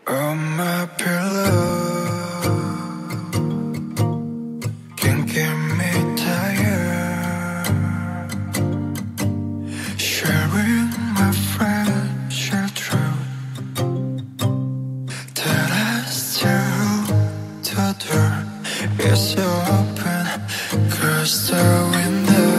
on my pillow can get me tired. Sharing my fragile truth that I still the door is open, close the window.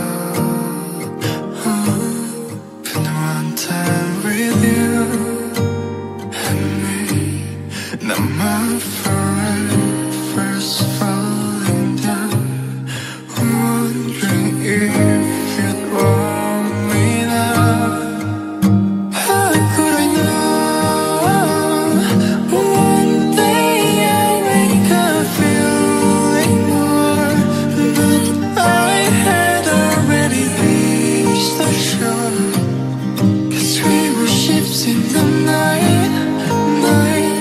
Open one time with you and me. Now my forever's falling down, wondering if you'd want me now. How could I know one day I'd wake up feeling more, but I had already reached the shore, 'cause we were ships in the night, night.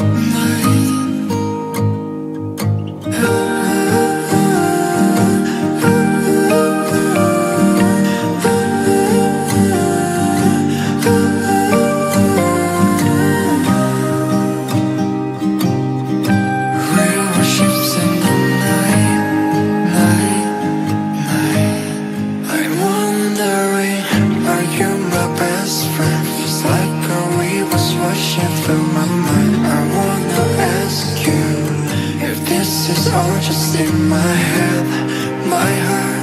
Through my mind, I wanna ask you if this is all just in my head, my heart.